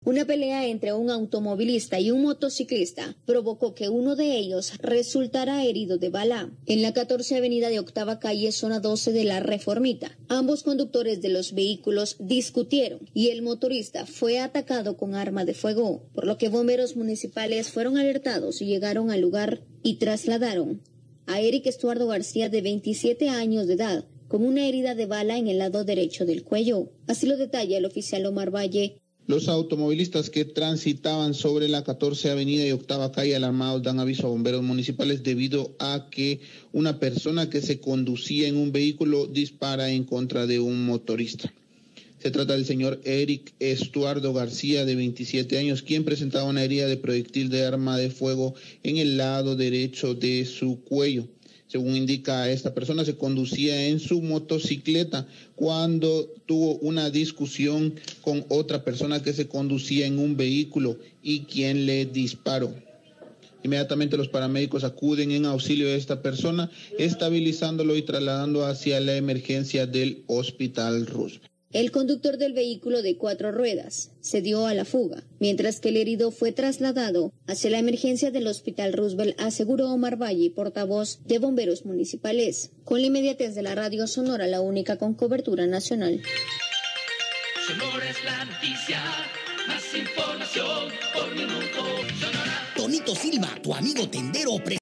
Una pelea entre un automovilista y un motociclista provocó que uno de ellos resultara herido de bala en la 14 Avenida de Octava Calle, zona 12 de la Reformita. Ambos conductores de los vehículos discutieron y el motorista fue atacado con arma de fuego, por lo que bomberos municipales fueron alertados y llegaron al lugar y trasladaron a Eric Estuardo García, de 27 años de edad, con una herida de bala en el lado derecho del cuello. Así lo detalla el oficial Omar Valle. Los automovilistas que transitaban sobre la 14 Avenida y Octava Calle alarmados dan aviso a bomberos municipales debido a que una persona que se conducía en un vehículo dispara en contra de un motorista. Se trata del señor Eric Estuardo García, de 27 años, quien presentaba una herida de proyectil de arma de fuego en el lado derecho de su cuello. Según indica esta persona, se conducía en su motocicleta cuando tuvo una discusión con otra persona que se conducía en un vehículo y quien le disparó. Inmediatamente los paramédicos acuden en auxilio de esta persona, estabilizándolo y trasladando hacia la emergencia del Hospital Roosevelt. El conductor del vehículo de 4 ruedas se dio a la fuga, mientras que el herido fue trasladado hacia la emergencia del Hospital Roosevelt, aseguró Omar Valle, portavoz de bomberos municipales. Con la inmediatez de la radio Sonora, la única con cobertura nacional. Sonora es la noticia, más información por minuto. Sonora. Tonito Silva, tu amigo tendero.